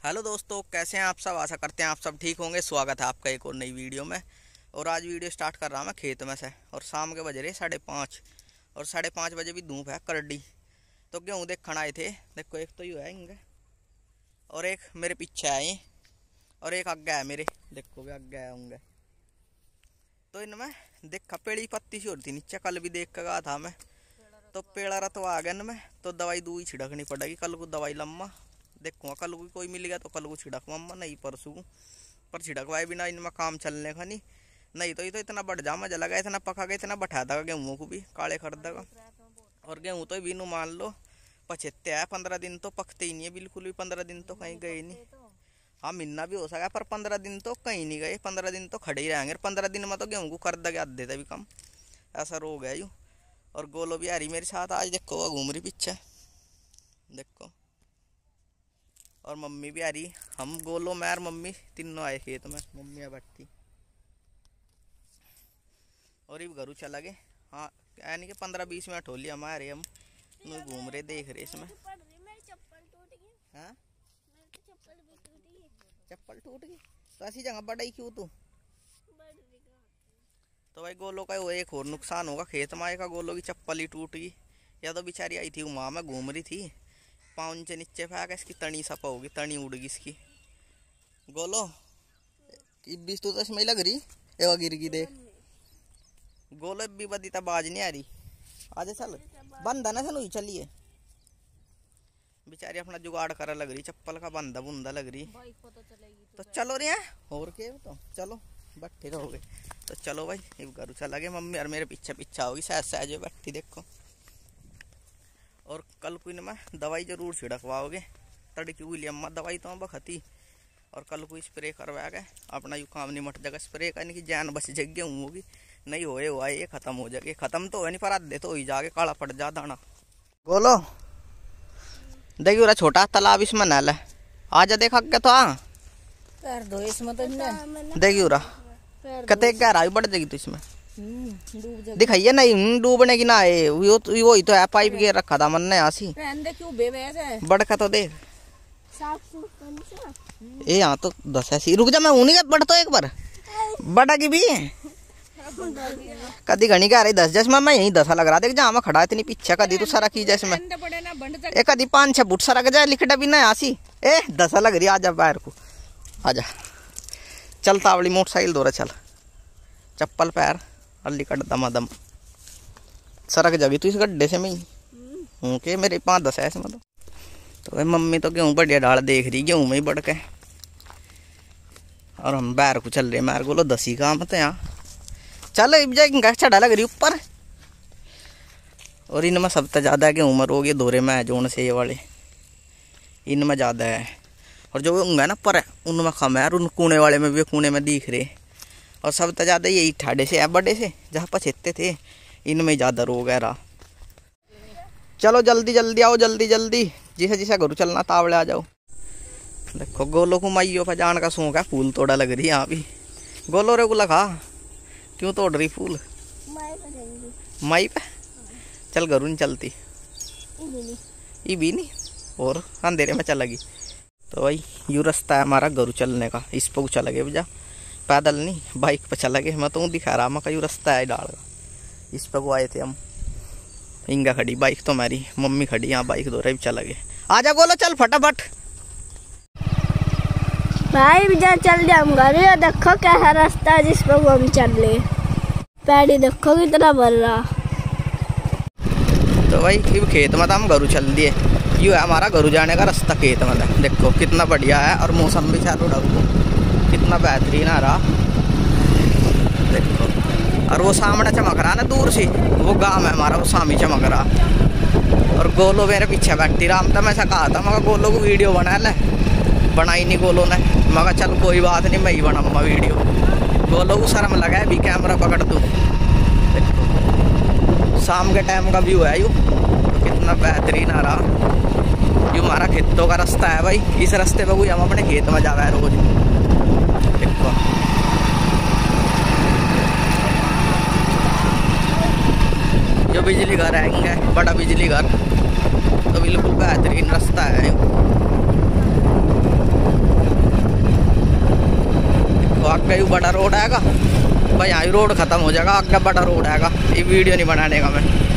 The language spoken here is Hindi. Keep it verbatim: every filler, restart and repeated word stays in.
हेलो दोस्तों, कैसे हैं आप सब। आशा करते हैं आप सब ठीक होंगे। स्वागत है आपका एक और नई वीडियो में। और आज वीडियो स्टार्ट कर रहा मैं खेत में से। और शाम के बज रहे साढ़े पाँच और साढ़े पाँच बजे भी धूप है करडी। तो गेहूँ देखने आए थे। देखो एक तो यू है इंगे और एक मेरे पीछे आए और एक आगे है मेरे। देखो भी आगे आए होंगे। तो इनमें देखा पेड़ी पत्ती सी हो रही थी नीचे। कल भी देख कर गया था मैं। तो पेड़ा रत आ गया इनमें। तो दवाई दूई छिड़कनी पड़ेगी। कल को दवाई लम्मा देखूँगा। कल को कोई मिल गया तो कल को छिड़कवा नहीं परसों पर छिड़कवाए बिना इनमें काम चलने का नहीं। नहीं तो ये तो इतना बढ़ जा मजा लगा। इतना पका गया, इतना बैठा देगा गेहूँ को भी काले कर देगा। और गेहूँ तो बिनू मान लो पचहत्ते है। पंद्रह दिन तो पकते ही नहीं है बिल्कुल भी। पंद्रह दिन तो कहीं गए नहीं। हाँ मिलना भी हो सका पर पंद्रह दिन तो कहीं नहीं गए। पंद्रह दिन तो खड़े ही रहेंगे। पंद्रह दिन में तो गेहूँ को कर देगा आधे से भी कम। ऐसा रो गया यूँ। और गोलो भी आ रही मेरे साथ आज। देखो वो घूम रही पीछे देखो। और मम्मी भी आ रही। हम गोलो मैं और मम्मी तीनों आए खेत में। मम्मी बैठी और ये घरू चला गए। हाँ यानी कि पंद्रह बीस मिनट हो लिया हमारे। हम घूम रहे देख रहे इसमें। हाँ चप्पल टूट गई तो ऐसी जगह बढ़ाई क्यों तू। तो भाई गोलो का वो एक और नुकसान होगा। खेत में आएगा गोलो की चप्पल ही टूट गई। या तो बेचारी आई थी वहाँ में घूम रही थी। पाँव नीचे नीचे फेंका इसकी तनी सपा होगी। तनी उड़ गई इसकी। गोलो बीस तो इसमें लग रही एवं गिर गई देख। गोलो भी बदीता बाज नहीं आ रही। आजे चल बंदा ना चलो चलिए। बेचारी अपना जुगाड़ करा लग रही। चप्पल का बंदा बुंदा लग रही। तो चलो रे और के तो चलो बैठे रहोगे। तो चलो भाई ये घर चला गया। मम्मी और मेरे पीछे पीछे होगी सहज सहज बैठी देखो। और कल को इनमें दवाई जरूर छिड़कवाओगे। तड़की हुई अम्मा दवाई तो बखती। और कल को स्प्रे करवा के अपना यू काम निमट जाएगा। स्प्रे करने की जान बच जाएगी होगी। नहीं होए हुआ ये खत्म हो जाएगी। खत्म तो है नहीं पर आधे तो ही जाके काला पड़ जा दाना। बोलो देखिए उरा छोटा तालाब इसमें नल है। आजा देखा क्या तो आ दो इसमें तो देखिए उरा कते गहराई बढ़ जाएगी तो इसमें दिखाइए। नहीं डूबने की ना है वो तो वो ही तो है। पाइप के रखा था मन ने आसी बढ़का तो देख ये यहाँ तो दस ऐसी। रुक जा मैं ऊनी बढ़ तो एक बार बड़ा की भी कदी घनी कह रही दस जैसे मैं यही दसा लग रहा देख जहाँ मैं खड़ा इतनी पीछे कदी तो सारा की जैसे मैं एक कदी पाँच छह फुट सारा जाए लिखटा भी ना आसी। ए दसा लग रही आजा बाहर को आजा। चल तावड़ी मोटरसाइकिल दौरा चल। चप्पल पैर अल्ली कट दमा दम सरक जागी तू इस गड्ढे से मैं हूँ के मेरे पाँच दस ऐसे मतलब। तो भाई मम्मी तो गेहूँ बढ़िया डाल देख रही गेहूँ में ही बढ़ के। और हम बाहर को चल रहे मार बोलो दसी काम तो यहाँ चल जाएगा चढ़ा लग रही ऊपर। और इनमें सबसे ज़्यादा गेहूँ में रोग ये दौरे में है जोन से ये वाले इनमें ज़्यादा है। और जो होंगे ना पर उनमें कम है। और उन कूने वाले में भी कूने में दिख रहे। और सबसे ज़्यादा यही ठाडे से है बड़े से जहाँ पछेते थे इनमें ज़्यादा रोग है रहा। चलो जल्दी जल्दी आओ जल्दी जल्दी जिसे जिसे घरू चलना तावड़े आ जाओ। देखो गोलो को माइयो पर जान का शौक है। फूल तोड़ा लग रही यहाँ भी। गोलो रे को लगा क्यों तोड़ रही फूल माई पे। चल घरू नहीं चलती ये भी नहीं और अंधेरे में चला गई। तो भाई यू रास्ता है हमारा घरू चलने का। इस पर चला गया बजा पैदल नहीं बाइक पर चला गया। मैं तो दिखा रहा मैं कहीं रास्ता है डाल का। इस पर को आए थे हम। इंगा खड़ी बाइक तो हमारी मम्मी खड़ी यहाँ बाइक दो रही चला गए। आजा गोलो चल फटाफट भाई बिजा चल जाऊंगा। देखो क्या है रास्ता जिस पर हम चल रहे। पैड़ी देखो कितना भर रहा। तो भाई ये खेत में तो हम घरू चल दिए। यू है हमारा घरू जाने का रास्ता खेत में। देखो कितना बढ़िया है। और मौसम भी चालू रहा कितना बेहतरीन आ रहा देखो। और वो सामने चमक रहा ना दूर से वो गांव है हमारा। वो सामी चमक रहा। और गोलो मेरे पीछे बैठी रहा। तो मैं ऐसा कहा था मगर गोलो को वीडियो बना ले। बनाई नहीं गोलो ने। मगर चल कोई बात नहीं मैं ही बनाऊंगा वीडियो। गोलो को शर्म लगा है भी कैमरा पकड़ दूँ। देखो शाम के टाइम का व्यू है यू तो कितना बेहतरीन आ रहा। ये हमारा खेतों का रास्ता है भाई। इस रास्ते पर कोई हम अपने खेत में जावा है रोज। देखो जो बिजली घर आएंगे बड़ा बिजली घर तो बिल्कुल बेहतरीन रास्ता है। आगे बड़ा रोड आएगा भाई, यहाँ रोड खत्म हो जाएगा, आगे बड़ा रोड आएगा, ये वीडियो नहीं बनाने का मैं।